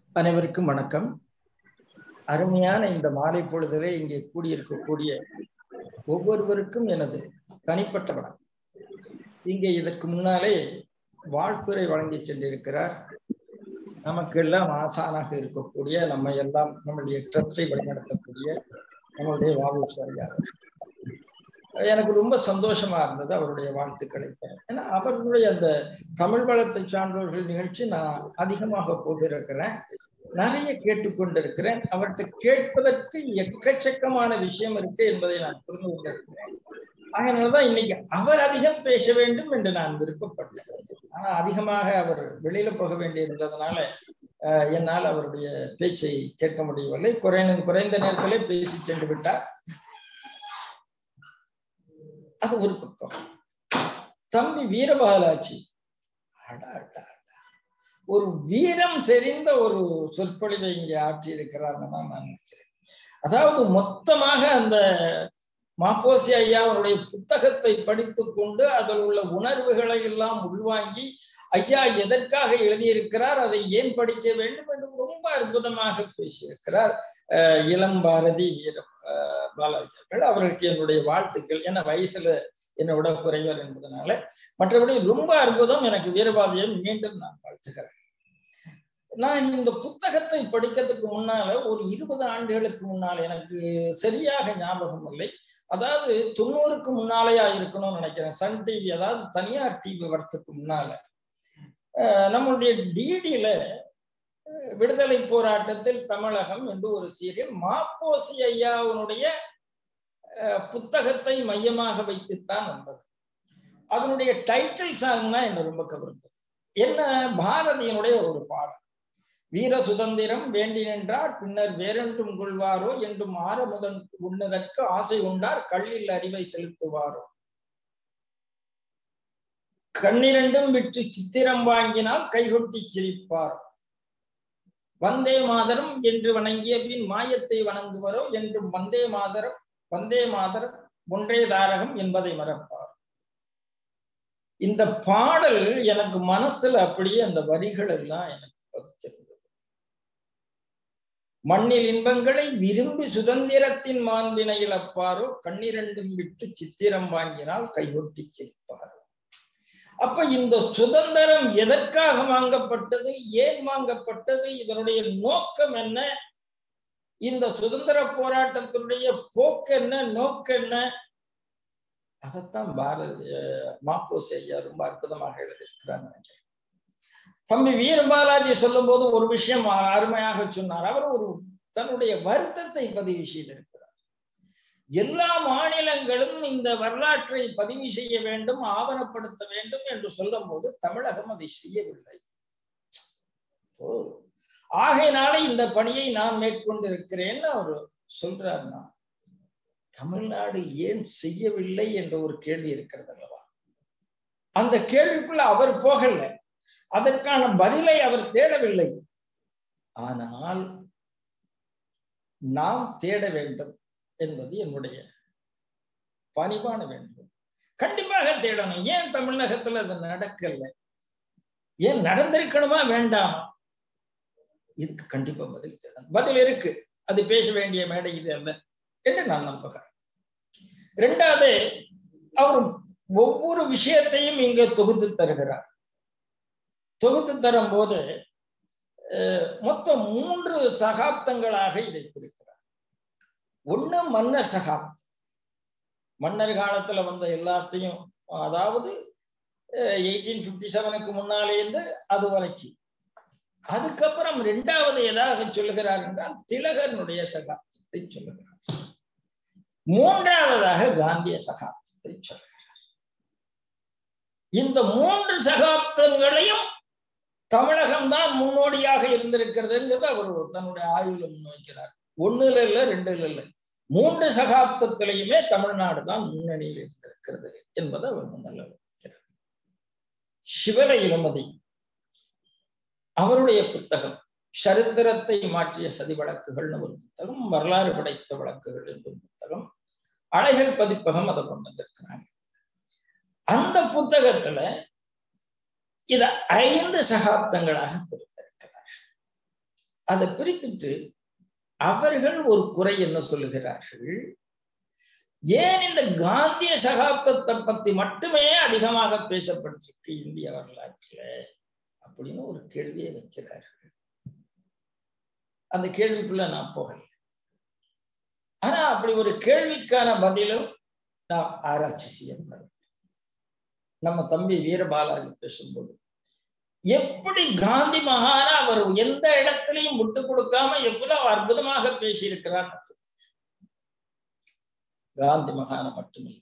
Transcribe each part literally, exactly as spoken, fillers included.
அனைவருக்கும் வணக்கம். அருமையான இந்த மாலை பொழுதிலே இங்கே கூடியிருக்கக்கூடிய ஒவ்வொருவருக்கும் எனது தனிப்பட்ட வணக்கம். இங்கே இதற்கு முன்னாலே வாழ்த்துரை வழங்கி சென்றிருக்கிறார். நமக்கு எல்லாம் ஆசானாக இருக்கக்கூடிய, நம்ம எல்லாம் நம்முடைய ட்ரஸ்டை வழிநடத்தக்கூடிய நம்மளுடைய வாபுசாரியாளர். எனக்கு ரொம்ப சந்தோஷமா இருந்தது அவருடைய வாழ்த்துக்களை. ஏன்னா அவர்களுடைய அந்த தமிழ் வளத்தை சான்றோர்கள் நிகழ்ச்சி நான் அதிகமாக போட்டிருக்கிறேன், நிறைய கேட்டுக்கொண்டிருக்கிறேன். அவர்கிட்ட கேட்பதற்கு எக்கச்சக்கமான விஷயம் இருக்கு என்பதை நான் புரிந்து கொண்டிருக்கிறேன். அதனாலதான் இன்னைக்கு அவர் அதிகம் பேச வேண்டும் என்று நான் விருப்பப்பட்டேன். ஆனா அதிகமாக அவர் வெளியில போக வேண்டி இருந்ததுனால அஹ் என்னால் அவருடைய பேச்சை கேட்க முடியவில்லை. குறைந்த குறைந்த நேரத்திலே பேசி சென்று விட்டார். அது ஒரு பக்கம். தம்பி வீரபாலாச்சி ஒரு வீரம் செறிந்த ஒரு சொற்பொழிவை இங்கே ஆற்றி இருக்கிறார்னு தான் நான் நினைக்கிறேன். அதாவது மொத்தமாக அந்த மாப்போசி ஐயா அவருடைய புத்தகத்தை படித்து கொண்டு அதில் உள்ள உணர்வுகளை எல்லாம் உள்வாங்கி ஐயா எதற்காக எழுதியிருக்கிறார், அதை ஏன் படிக்க வேண்டும் என்று ரொம்ப அற்புதமாக பேசியிருக்கிறார் அஹ் இளம் பாரதி வீர பாலாஜி அவர்கள். அவர்களுக்கு என்னுடைய வாழ்த்துக்கள். ஏன்னா வயசுல என்னோட குறைவர் என்பதனால. மற்றபடி ரொம்ப அற்புதம். எனக்கு வீரபாதியை மீண்டும் நான் வாழ்த்துகிறேன். நான் இந்த புத்தகத்தை படிக்கிறதுக்கு முன்னால ஒரு இருபது ஆண்டுகளுக்கு முன்னால், எனக்கு சரியாக ஞாபகம் இல்லை, அதாவது தொண்ணூறுக்கு முன்னாலேயா இருக்கணும்னு நினைக்கிறேன், சன் டிவி அதாவது தனியார் டிவி வரத்துக்கு முன்னால நம்மளுடைய டிடியில விடுதலை போராட்டத்தில் தமிழகம் என்று ஒரு சீரியல் மாப்போசி ஐயாவுடைய புத்தகத்தை மையமாக வைத்துத்தான் வந்தது. அதனுடைய டைட்டில் சாங் தான் என்ன ரொம்ப கவர்ந்தது. என்ன, பாரதியினுடைய ஒரு பாடல், வீர சுதந்திரம் வேண்டி நின்றார் பின்னர் வேறென்றும் கொள்வாரோ என்றும் ஆரமுதன் உண்ணதற்கு ஆசை உண்டார் கல்லில் அறிவை செலுத்துவாரோ, கண்ணிரண்டும் விற்று சித்திரம் வாங்கினால் கைகொட்டி சிரிப்பார், வந்தே மாதரம் என்று வணங்கிய பின் மாயத்தை வணங்குவரோ என்றும் வந்தே மாதரம் வந்தே மாதரம் ஒன்றே தாரகம் என்பதை மறப்பார். இந்த பாடல் எனக்கு மனசுல அப்படியே அந்த வரிகள் எல்லாம் எனக்கு பதிச்சிருந்தது. மண்ணில் இன்பங்களை விரும்பி சுதந்திரத்தின் மாண்பினை இழப்பாரோ, கண்ணிரண்டும் விட்டு சித்திரம் வாங்கினால் கைகொட்டி சிரிப்பாரோ. அப்ப இந்த சுதந்திரம் எதற்காக வாங்கப்பட்டது, ஏன் வாங்கப்பட்டது, இதனுடைய நோக்கம் என்ன, இந்த சுதந்திர போராட்டத்தினுடைய போக்கு என்ன, நோக்கு என்ன, அதைத்தான் பாரதி மாப்போசி ஐயா ரொம்ப அற்புதமாக எழுதியிருக்கிறார் நினைக்கிறேன். தம்பி வீரபாலாஜி சொல்லும் போது ஒரு விஷயம் அருமையாக சொன்னார். அவர் ஒரு தன்னுடைய வருத்தத்தை பதிவு செய்திருக்கிறார். எல்லா மாநிலங்களும் இந்த வரலாற்றை பதிவு செய்ய வேண்டும், ஆவணப்படுத்த வேண்டும் என்று சொல்லும் போது தமிழகம் அதை செய்யவில்லை. ஆகையினால இந்த பணியை நான் மேற்கொண்டிருக்கிறேன்னு அவர் சொல்றாருன்னா, தமிழ்நாடு ஏன் செய்யவில்லை என்ற ஒரு கேள்வி இருக்கிறது அல்லவா? அந்த கேள்விக்குள்ள அவர் போகல, அதற்கான பதிலை அவர் தேடவில்லை. ஆனால் நாம் தேட வேண்டும் என்பது என்னுடைய பணிவான வேண்டும். கண்டிப்பாக தேடணும். ஏன் தமிழகத்துல அது நடக்கல, ஏன் நடந்திருக்கணுமா வேண்டாமா, இதுக்கு கண்டிப்பா பதில் தேடணும். பதில் இருக்கு, அது பேச வேண்டிய மேடை இது அல்ல என்று நான் நம்புகிறேன். இரண்டாவது, அவர் ஒவ்வொரு விஷயத்தையும் இங்க தொகுத்து தருகிறார். தொகுத்து தரும் போது மொத்தம் மூன்று சகாப்தங்களாக இதை பிரிக்கிறார். ஒண்ணு மன்னர் சகாப்தம், மன்னர் காலத்துல வந்த எல்லாத்தையும், அதாவது எயிட்டீன் பிப்டி செவனுக்கு முன்னாலே இருந்து அது வரைக்கும். அதுக்கப்புறம் இரண்டாவது எதாக சொல்லுகிறார் என்றால் திலகனுடைய சகாப்தத்தை சொல்லுகிறார். மூன்றாவதாக காந்திய சகாப்தத்தை சொல்லுகிறார். இந்த மூன்று சகாப்தங்களையும் தமிழகம்தான் முன்னோடியாக இருந்திருக்கிறதுங்கிறது அவர் தன்னுடைய ஆய்வுல முன்வைக்கிறார். ஒண்ணுல இல்ல, ரெண்டுல இல்ல, மூன்று சகாப்தத்திலையுமே தமிழ்நாடு தான் முன்னணியில் இருந்திருக்கிறது என்பதை அவர் முன்னல்ல வைக்கிறார். சிவன இளமதி அவருடைய புத்தகம் சரித்திரத்தை மாற்றிய சதி வழக்குகள்னு ஒரு புத்தகம், வரலாறு படைத்த வழக்குகள் என்று புத்தகம், அலைகள் பதிப்பகம் அதை கொண்டு வந்திருக்கிறாங்க. அந்த புத்தகத்துல இத ஐந்து சகாப்தங்களாக பிரித்திருக்கிறார். அதை பிரித்துட்டு அவர்கள் ஒரு குறை என்ன சொல்லுகிறார்கள், ஏன் இந்த காந்திய சகாப்தத்தை பத்தி மட்டுமே அதிகமாக பேசப்பட்டிருக்கு இந்திய வரலாற்றுல அப்படின்னு ஒரு கேள்வியை வைக்கிறார்கள். அந்த கேள்விக்குள்ள நான் போகல. ஆனா அப்படி ஒரு கேள்விக்கான பதிலும் நாம் ஆராய்ச்சி செய்யப்பட. நம்ம தம்பி வீரபாலாஜி பேசும்போது எப்படி காந்தி மகான அவர் எந்த இடத்திலையும் விட்டு கொடுக்காம எவ்வளவு அற்புதமாக பேசியிருக்கிறார். காந்தி மகான மட்டுமில்லை,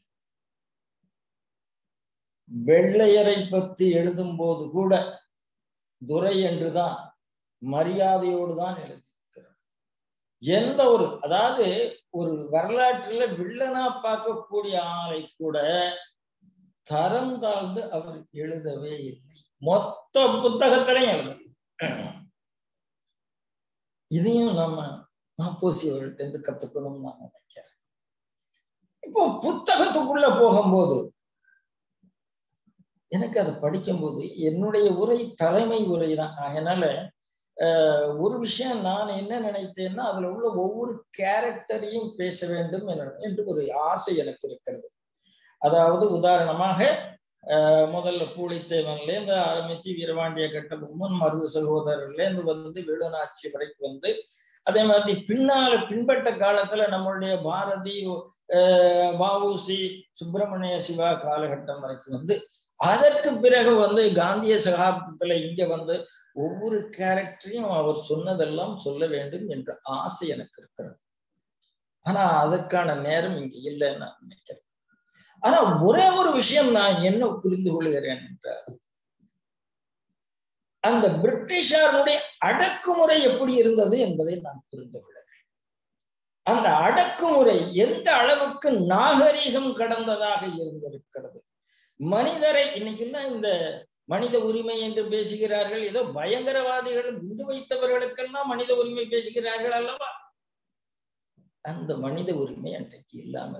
வெள்ளையரை பற்றி எழுதும் போது கூட துரை என்றுதான் மரியாதையோடு தான் எழுதியிருக்கிறார். எந்த ஒரு அதாவது ஒரு வரலாற்றுல வில்லனா பார்க்கக்கூடிய ஆளை கூட தரம் தாழ்ந்து அவர் எழுதவே இல்லை. மொத்த புத்தகத்திலையும் எழுத. இதையும் நம்ம மாப்போசி அவர்கிட்ட இருந்து கத்துக்கணும்னு நான் நினைக்கிறேன். இப்போ புத்தகத்துக்குள்ள போகும்போது எனக்கு அதை படிக்கும்போது என்னுடைய உரை தலைமை உரை தான். அதனால ஆஹ் ஒரு விஷயம் நான் என்ன நினைத்தேன்னா, அதுல உள்ள ஒவ்வொரு கேரக்டரையும் பேச வேண்டும் என்று ஒரு ஆசை எனக்கு இருக்கிறது. அதாவது உதாரணமாக அஹ் முதல்ல பூலித்தேவன்ல இருந்து ஆரம்பிச்சு வீரபாண்டிய கட்டபொம்மன், மருது சகோதரர்ல இருந்து வந்து வேலுநாச்சி வரைக்கும் வந்து, அதே மாதிரி பின்னால பின்பற்ற காலத்துல நம்மளுடைய பாரதி அஹ் வஉசி சுப்பிரமணிய சிவா காலகட்டம் வரைக்கும் வந்து, அதற்கு பிறகு வந்து காந்திய சகாப்தத்துல இங்க வந்து ஒவ்வொரு கேரக்டரையும் அவர் சொன்னதெல்லாம் சொல்ல வேண்டும் என்ற ஆசை எனக்கு இருக்கிறது. ஆனா அதற்கான நேரம் இங்க இல்லைன்னு நான் நினைக்கிறேன். ஆனா ஒரே ஒரு விஷயம் நான் என்ன புரிந்து கொள்கிறேன் என்றால், அந்த பிரிட்டிஷாருடைய அடக்குமுறை எப்படி இருந்தது என்பதை நான் புரிந்து கொள்கிறேன். அந்த அடக்குமுறை எந்த அளவுக்கு நாகரீகம் கடந்ததாக இருந்திருக்கிறது. மனிதரை இன்னைக்குன்னா இந்த மனித உரிமை என்று பேசுகிறார்கள், ஏதோ பயங்கரவாதிகள் குண்டு வைத்தவர்களுக்கெல்லாம் மனித உரிமை பேசுகிறார்கள் அல்லவா? அந்த மனித உரிமை அன்றைக்கு இல்லாமல்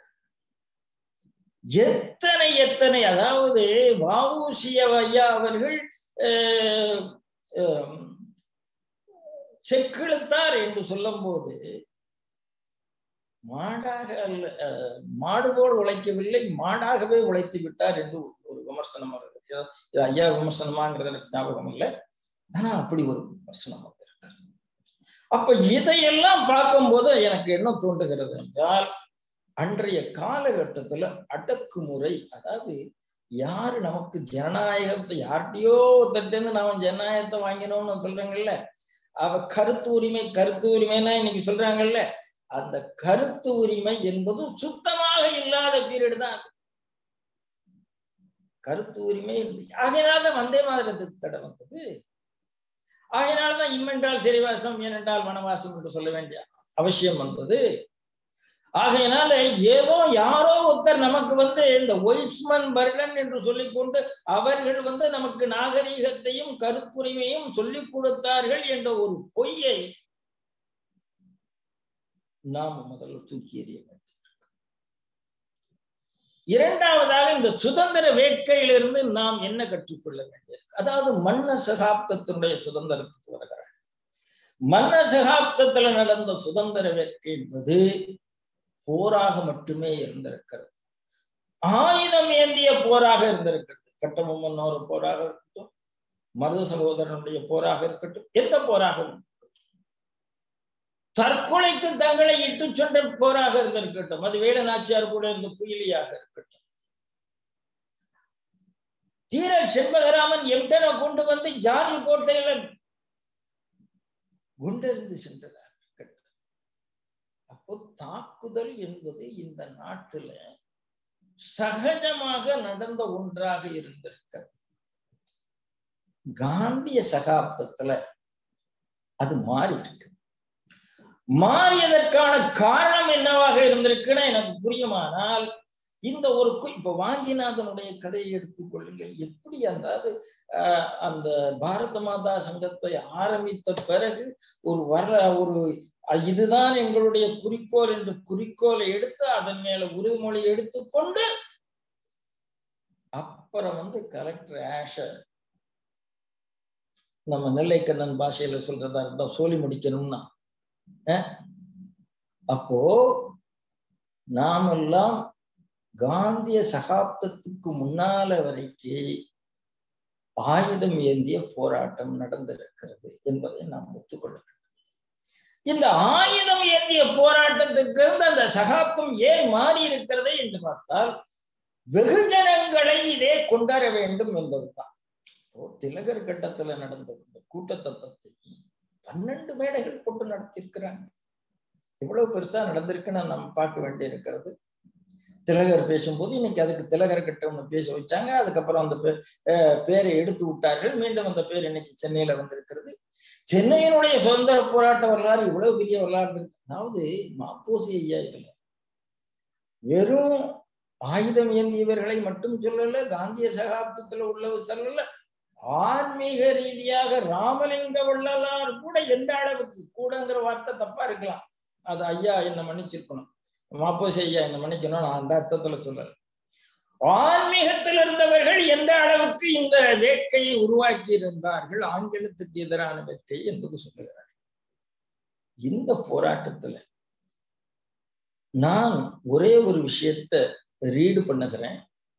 எத்தனை எத்தனை அதாவது வஉசி ஐயா அவர்கள் செக்கெழுத்தார் என்று சொல்லும் போது மாடாக அல்ல, மாடு போல் உழைக்கவில்லை, மாடாகவே உழைத்து விட்டார் என்று ஒரு விமர்சனம் இருக்கு. இது ஐயா விமர்சனமாங்கிறது எனக்கு ஞாபகம் இல்லை, ஆனா அப்படி ஒரு விமர்சனம் வந்திருக்கிறது. அப்ப இதையெல்லாம் பார்க்கும்போது எனக்கு என்ன தோன்றுகிறது என்றால், அன்றைய காலகட்டத்துல அடக்குமுறை, அதாவது யாரு நமக்கு ஜனநாயகத்தை யார்கிட்டயோ ஒருத்தட்டு நாம ஜனநாயகத்தை வாங்கினோம்னு சொல்றாங்கல்ல, அவ கருத்து உரிமை கருத்து உரிமைன்னா இன்னைக்கு சொல்றாங்கல்ல, அந்த கருத்து உரிமை என்பது சுத்தமாக இல்லாத பீரியட் தான். கருத்து உரிமை ஆகையினால்தான் வந்தே மாதிரத்துக்கு தடை வந்தது. ஆகையினால்தான் இம்மென்றால் சிறைவாசம் ஏனென்றால் வனவாசம் என்று சொல்ல வேண்டிய அவசியம் வந்தது. ஆகையினால ஏதோ யாரோ ஒருத்தர் நமக்கு வந்து இந்த ஒயிட்ஸ்மன் பர்டன் என்று சொல்லிக் கொண்டு அவர்கள் வந்து நமக்கு நாகரீகத்தையும் கருத்துரிமையும் சொல்லிக் கொடுத்தார்கள் என்ற ஒரு பொய்யை நாம் முதல்ல தூக்கி எறிய வேண்டும். இரண்டாவதாக இந்த சுதந்திர வேட்கையிலிருந்து நாம் என்ன கற்றுக்கொள்ள வேண்டியது, அதாவது மன்னர் சகாப்தத்தினுடைய சுதந்திரத்துக்கு வருகிறார். மன்னர் சகாப்தத்துல நடந்த சுதந்திர வேட்கை என்பது போராக மட்டுமே இருந்திருக்கிறது. ஆயுதம் ஏந்திய போராக இருந்திருக்கிறது. கட்டபொம்மன் ஒரு போராக இருக்கட்டும், மருது சகோதரனுடைய போராக இருக்கட்டும், எந்த போராக இருக்கட்டும், தற்கொலைக்கு தங்களை இட்டு சென்ற போராக இருந்திருக்கட்டும், அது வேலு நாச்சியார் கூட இருந்த குயிலியாக இருக்கட்டும், தீர செண்பகராமன் எம்டனை கொண்டு வந்து ஜார்ஜ் கோட்டையில குண்டெறிந்து சென்றதாக இருக்கட்டும். அப்போ தாக்குதல் என்பது இந்த நாட்டுல சகஜமாக நடந்த ஒன்றாக இருந்திருக்கிறது. காந்திய சகாப்தத்துல அது மாறி இருக்கு. மாறியதற்கான காரணம் என்னவாக இருந்திருக்குன்னா எனக்கு புரியுமானால், இந்த ஒரு இப்ப வாஞ்சிநாதனுடைய கதையை எடுத்துக்கொள்ளுங்கள். எப்படி அதாவது அஹ் அந்த பாரத மாதா சங்கத்தை ஆரம்பித்த பிறகு ஒரு வர ஒரு இதுதான் எங்களுடைய குறிக்கோள் என்று குறிக்கோளை எடுத்து அதன் மேல உறுதிமொழி எடுத்துக்கொண்டு அப்புறம் வந்து கலெக்டர் ஆஷர் நம்ம நெல்லைக்கண்ணன் பாஷையில சொல்றதா இருந்தா சோழி முடிக்கணும்னா. அப்போ நாமெல்லாம் காந்திய சகாப்தத்துக்கு முன்னால வரைக்கும் ஆயுதம் ஏந்திய போராட்டம் நடந்திருக்கிறது என்பதை நாம் ஒத்துக்கொள்ள வேண்டும். இந்த ஆயுதம் ஏந்திய போராட்டத்துக்கு அந்த சகாப்தம் ஏன் மாறி இருக்கிறது என்று பார்த்தால் வெகுஜனங்களை இதே கொண்டாட வேண்டும் என்பதுதான். திலகர் கட்டத்துல நடந்த இந்த கூட்டத்தை பத்தி பன்னெண்டு மேடைகள் போட்டு நடத்திருக்கிறாங்க. எவ்வளவு பெருசா நடந்திருக்குன்னு நம்ம பார்க்க வேண்டி இருக்கிறது. திலகர் பேசும்போது இன்னைக்கு அதுக்கு திலகர் கட்டம்னு பேச வச்சாங்க. அதுக்கப்புறம் அந்த பேரை எடுத்து விட்டார்கள். மீண்டும் அந்த பேர் இன்னைக்கு சென்னையில வந்திருக்கிறது. சென்னையினுடைய சுதந்திர போராட்ட வரலாறு இவ்வளவு பெரிய வரலாறு இருக்கு. அதாவது மாப்போசி ஐயா இதுல வெறும் ஆயுதம் ஏந்தியவர்களை மட்டும் சொல்லல, காந்திய சகாப்தத்துல உள்ளவர் சொல்லல, ஆன்மீக ரீதியாக ராமலிங்க வள்ளலார் கூட எந்த அளவுக்கு, கூடங்கிற வார்த்தை தப்பா இருக்கலாம், அது ஐயா என்ன மன்னிச்சிருக்கணும், மாப்போசி ஐயா என்ன மன்னிக்கணும், நான் அந்த அர்த்தத்துல சொல்லல. ஆன்மீகத்தில் இருந்தவர்கள் எந்த அளவுக்கு இந்த வேட்கையை உருவாக்கி இருந்தார்கள், ஆங்கிலத்துக்கு எதிரான வேட்கை என்பது சொல்லுகிறார்கள். இந்த போராட்டத்துல நான் ஒரே ஒரு விஷயத்த ரீடு பண்ணுகிறேன்.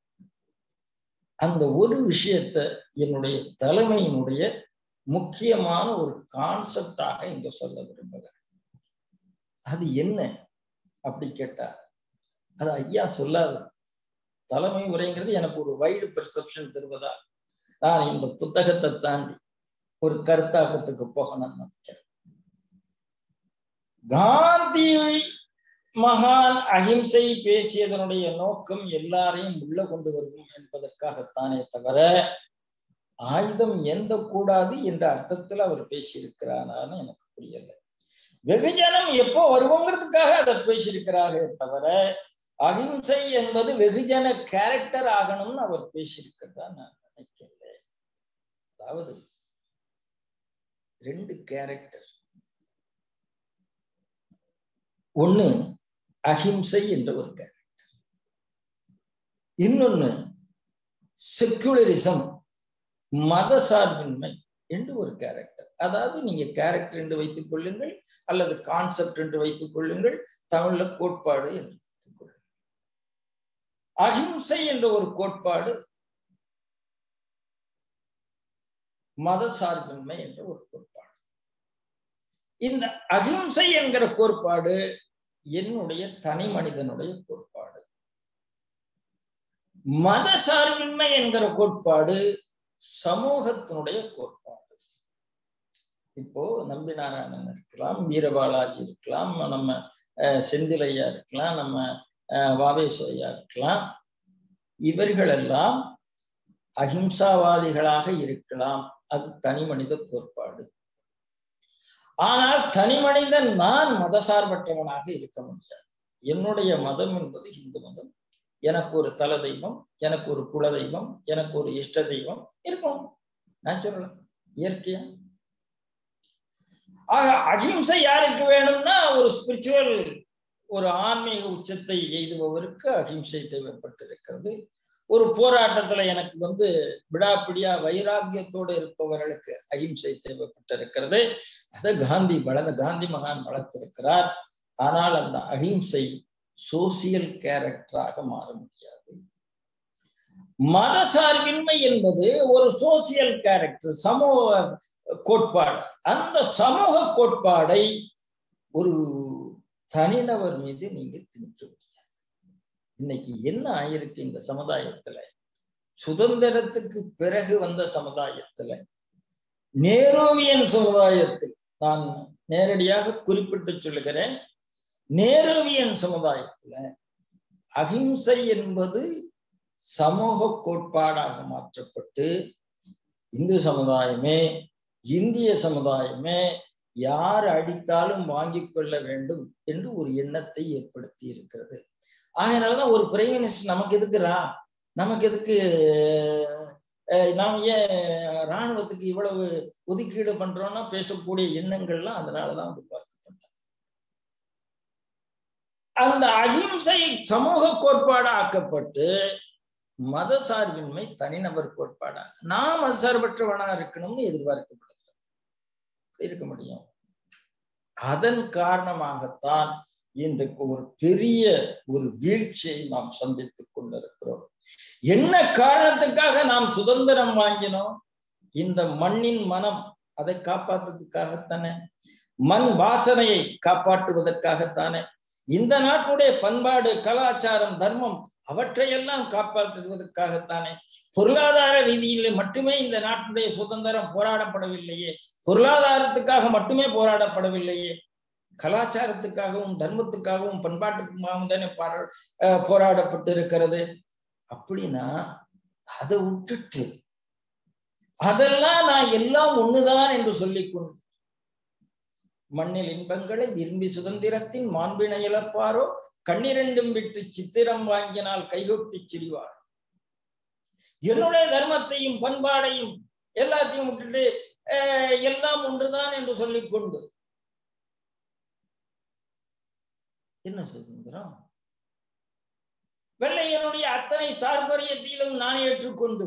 அந்த ஒரு விஷயத்த என்னுடைய தலைமையினுடைய முக்கியமான ஒரு கான்செப்டாக இங்க சொல்ல விரும்புகிறேன். அது என்ன அப்படி கேட்டா, அது ஐயா சொல்லாது. தலைமை உரைங்கிறது எனக்கு ஒரு வைடு பெர்செப்ஷன் தருவதா நான் இந்த புத்தகத்தை தாண்டி ஒரு கருத்தாக்கத்துக்கு போகணும்னு நினைக்கிறேன். காந்தி மகான் அஹிம்சை பேசியதனுடைய நோக்கம் எல்லாரையும் உள்ள கொண்டு வரும் என்பதற்காகத்தானே தவிர ஆயுதம் எந்த கூடாது என்ற அர்த்தத்துல அவர் பேசியிருக்கிறாரான்னு எனக்கு புரியல. வெகுஜனம் எப்போ வருவோங்கிறதுக்காக அதை பேசியிருக்கிறாரே தவிர அஹிம்சை என்பது வெகுஜன கேரக்டர் ஆகணும்னு அவர் பேசியிருக்கிறதா நான் நினைக்கிறேன். அதாவது ரெண்டு கேரக்டர், ஒண்ணு அஹிம்சை என்ற ஒரு கேரக்டர், இன்னொன்னு செக்குலரிசம் மத சார்பின்மை என்று ஒரு கேரக்டர். அதாவது நீங்க கேரக்டர் என்று வைத்துக் கொள்ளுங்கள் அல்லது கான்செப்ட் என்று வைத்துக் கொள்ளுங்கள், தமிழ்ல கோட்பாடு என்று வைத்துக் கொள்ளுங்கள். அஹிம்சை என்ற ஒரு கோட்பாடு, மத சார்பின்மை என்ற ஒரு கோட்பாடு. இந்த அஹிம்சை என்கிற கோட்பாடு என்னுடைய தனி மனிதனுடைய கோட்பாடு. மத சார்பின்மை என்கிற கோட்பாடு சமூகத்தினுடைய கோட்பாடு. இப்போ நம்பி நாராயணன் இருக்கலாம், வீரபாலாஜி இருக்கலாம், நம்ம செந்திலையா இருக்கலாம், நம்ம வாவேஸ்வரையா இருக்கலாம், இவர்களெல்லாம் அஹிம்சாவாதிகளாக இருக்கலாம். அது தனி மனித கோட்பாடு. ஆனால் தனி மனிதன் நான் மதசார்பற்றவனாக இருக்க முடியாது. என்னுடைய மதம் என்பது இந்து மதம். எனக்கு ஒரு தல தெய்வம், எனக்கு ஒரு குல தெய்வம், எனக்கு ஒரு இஷ்ட தெய்வம் இருக்கும். நான் சொல்லலாம் இயற்கையா. ஆக அஹிம்சை யாருக்கு வேணும்னா ஒரு ஸ்பிரிச்சுவல், ஒரு ஆன்மீக உச்சத்தை எய்துபவருக்கு அஹிம்சை தேவைப்பட்டிருக்கிறது. ஒரு போராட்டத்துல எனக்கு வந்து விடாப்பிடியா வைராக்கியத்தோடு இருப்பவர்களுக்கு அஹிம்சை தேவைப்பட்டிருக்கிறது. அதை காந்தி வளர்ந்த காந்தி மகான் வளர்த்திருக்கிறார். ஆனால் அந்த அஹிம்சை சோசியல் கேரக்டராக மாற முடியாது. மத சார்பின்மை என்பது ஒரு சோசியல் கேரக்டர், சமூக கோட்பாடு. அந்த சமூக கோட்பாடை ஒரு தனிநபர் மீது நீங்க திணிக்க முடியாது. இன்னைக்கு என்ன ஆயிருக்கு இந்த சமுதாயத்துல, சுதந்திரத்துக்கு பிறகு வந்த சமுதாயத்துல, நேருவியன் சமுதாயத்தில், நான் நேரடியாக குறிப்பிட்டு சொல்லுகிறேன், நேருவியன் சமுதாயத்துல அஹிம்சை என்பது சமூக கோட்பாடாக மாற்றப்பட்டு இந்து சமுதாயமே, இந்திய சமுதாயமே யார் அடித்தாலும் வாங்கிக் கொள்ள வேண்டும் என்று ஒரு எண்ணத்தை ஏற்படுத்தி இருக்கிறது. ஆகையினாலதான் ஒரு பிரைம் மினிஸ்டர் நமக்கு எதுக்குறா, நமக்கு எதுக்கு, நாம் ஏன் இராணுவத்துக்கு இவ்வளவு ஒதுக்கீடு பண்றோம்னா பேசக்கூடிய எண்ணங்கள்லாம் அதனாலதான் உருவாக்கப்பட்டது. அந்த அஹிம்சை சமூக கோட்பாடு ஆக்கப்பட்டு மத சார்பின்மை தனிநபர் கோட்பாடாக, நான் மதசார்பற்றவனா இருக்கணும்னு எதிர்பார்க்கப்படுது. இருக்க முடியும். அதன் காரணமாகத்தான் இன்றைக்கு ஒரு பெரிய ஒரு வீழ்ச்சியை நாம் சந்தித்துக் கொண்டிருக்கிறோம். என்ன காரணத்துக்காக நாம் சுதந்திரம் வாங்கினோம்? இந்த மண்ணின் மனம் அதை காப்பாற்றுவதற்காகத்தானே, மண் வாசனையை காப்பாற்றுவதற்காகத்தானே, இந்த நாட்டுடைய பண்பாடு, கலாச்சாரம், தர்மம் அவற்றையெல்லாம் காப்பாற்றுவதற்காகத்தானே. பொருளாதார ரீதியில் மட்டுமே இந்த நாட்டுடைய சுதந்திரம் போராடப்படவில்லையே, பொருளாதாரத்துக்காக மட்டுமே போராடப்படவில்லையே, கலாச்சாரத்துக்காகவும் தர்மத்துக்காகவும் பண்பாட்டுக்காகவும் தானே போராடப்பட்டு இருக்கிறது. அப்படின்னா அதை விட்டுட்டு அதெல்லாம் நான் எல்லாம் ஒண்ணுதான் என்று சொல்லிக்கொண்டு மண்ணில் இன்பங்களை விரும்பி சுதந்திரத்தின் மாண்பினை இழப்பாரோ, கண்ணிரண்டும் விட்டு சித்திரம் வாங்கினால் கைகொட்டி சிரிவார். என்னுடைய தர்மத்தையும் பண்பாடையும் எல்லாத்தையும் விட்டுட்டு அஹ் எல்லாம் ஒன்றுதான் என்று சொல்லிக்கொண்டு என்ன சுதந்திரம்? வெள்ளையனுடைய அத்தனை தாற்பயத்திலும் நான் ஏற்றுக்கொண்டு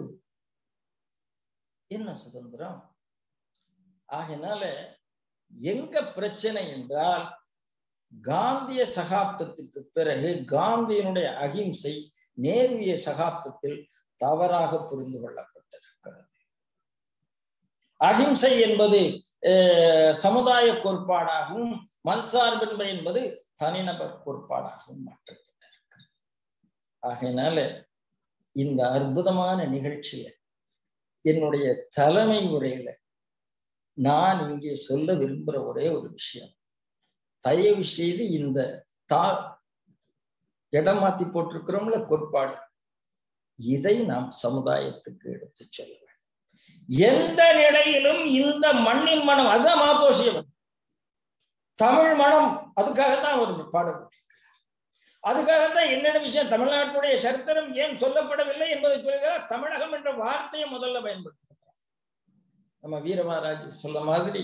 என்ன சுதந்திரம்? ஆகினால எங்க பிரச்சனை என்றால், காந்திய சகாப்தத்துக்கு பிறகு காந்தியினுடைய அகிம்சை நேருவிய சகாப்தத்தில் தவறாக புரிந்து கொள்ளப்பட்டிருக்கிறது. அகிம்சை என்பது அஹ் சமுதாய கோட்பாடாகவும், மதசார்பின்மை என்பது தனிநபர் கோட்பாடாகவும் மாற்றப்பட்டிருக்கிறது. ஆகையினால இந்த அற்புதமான நிகழ்ச்சியை என்னுடைய தலைமை உரையில நான் இங்கே சொல்ல விரும்புகிற ஒரே ஒரு விஷயம், தயவு செய்து இந்த தா இடம் மாத்தி போட்டிருக்கிறோம்ல கோட்பாடு, இதை நாம் சமுதாயத்துக்கு எடுத்து சொல்ல வேண்டும். எந்த நிலையிலும் இந்த மண்ணின் மனம், அதுதான் மாப்போசியவன் தமிழ் மனம், அதுக்காகத்தான் அவர் பாடப்பட்டிருக்கிறார். அதுக்காகத்தான் என்னென்ன விஷயம், தமிழ்நாட்டுடைய சரித்திரம் ஏன் சொல்லப்படவில்லை என்பதை சொல்கிறார். தமிழகம் என்ற வார்த்தையை முதல்ல பயன்படுத்த நம்ம வீரமகாராஜ் சொல்ல மாதிரி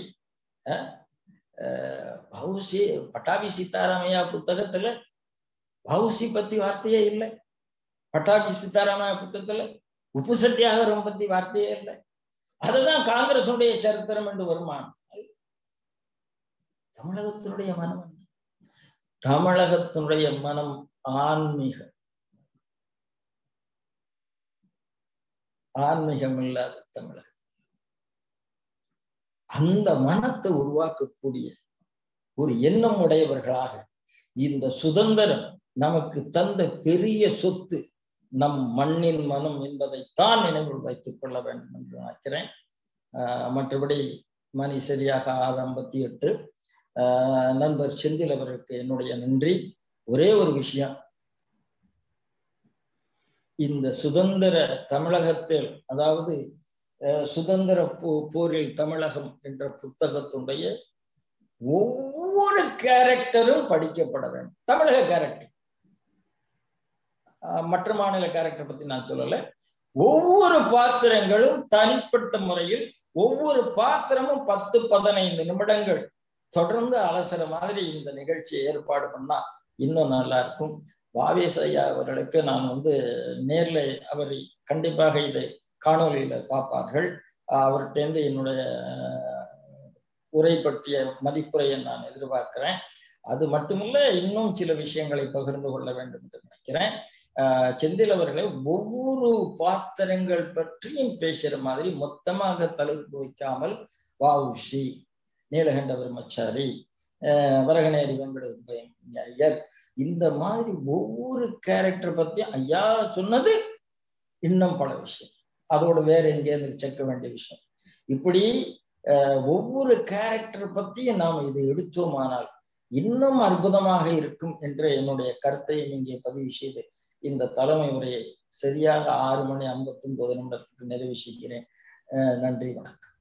வவுசி பட்டாபி சீதாராமையா புத்தகத்துல வவுசி பத்தி வார்த்தையே இல்லை, பட்டாபி சீதாராமையா புத்தகத்துல உப்பு சத்தியாகிரகம் பத்தி வார்த்தையே இல்லை. அதுதான் காங்கிரசுடைய சரித்திரம் என்று வருமானம். தமிழகத்தினுடைய மனம் என்ன? தமிழகத்தினுடைய மனம் ஆன்மீக ஆன்மீகம் இல்லாத தமிழகம். அந்த மனத்தை உருவாக்கக்கூடிய ஒரு எண்ணம் உடையவர்களாக இந்த சுதந்திரம் நமக்கு தந்த பெரிய சொத்து நம் மண்ணின் மனம் என்பதைத்தான் நினைவில் வைத்துக் கொள்ள வேண்டும் என்று நினைக்கிறேன். ஆஹ் மற்றபடி மணி சரியாக ஆறு ஐம்பத்தி எட்டு. ஆஹ் நண்பர் செந்தில் அவருக்கு என்னுடைய நன்றி. ஒரே ஒரு விஷயம், இந்த சுதந்திர தமிழகத்தில், அதாவது சுதந்திர போ போரில் தமிழகம் என்ற புத்தகத்துடைய ஒவ்வொரு கேரக்டரும் படிக்கப்பட வேண்டும். தமிழக கேரக்டர், மற்ற மாநில கேரக்டர் பத்தி நான் சொல்லல. ஒவ்வொரு பாத்திரங்களும் தனிப்பட்ட முறையில், ஒவ்வொரு பாத்திரமும் பத்து பதினைந்து நிமிடங்கள் தொடர்ந்து அலசுற மாதிரி இந்த நிகழ்ச்சியை ஏற்பாடு பண்ணா இன்னும் நல்லா இருக்கும். வாவேஸ் ஐயா அவர்களுக்கு நான் வந்து நேர்ல அவரை கண்டிப்பாக இதை காணொலியில பார்ப்பார்கள். அவர்கிட்ட என்னுடைய உரை பற்றிய மதிப்புரையை நான் எதிர்பார்க்கிறேன். அது மட்டுமில்ல, இன்னும் சில விஷயங்களை பகிர்ந்து கொள்ள வேண்டும் என்று நினைக்கிறேன். ஆஹ் செந்தில் அவர்களை ஒவ்வொரு பாத்திரங்கள் பற்றியும் பேசுற மாதிரி மொத்தமாக தலைப்பு வைக்காமல் வஉசி, நீலகண்ட பிரம்மச்சாரி, ஆஹ் வரகநேரி வெங்கட ஐயர், இந்த மாதிரி ஒவ்வொரு கேரக்டர் பத்தியும் ஐயா சொன்னது இன்னும் பல விஷயம், அதோட வேற எங்கேருந்து சேர்க்க வேண்டிய விஷயம், இப்படி அஹ் ஒவ்வொரு கேரக்டர் பத்தியும் நாம் இதை எடுத்தோமானால் இன்னும் அற்புதமாக இருக்கும் என்ற என்னுடைய கருத்தை இங்கே பதிவு செய்து இந்த தலைமை உரையை சரியாக ஆறு மணி ஐம்பத்தி ஒன்பது நிமிடத்துக்கு நிறைவு செய்கிறேன். நன்றி, வணக்கம்.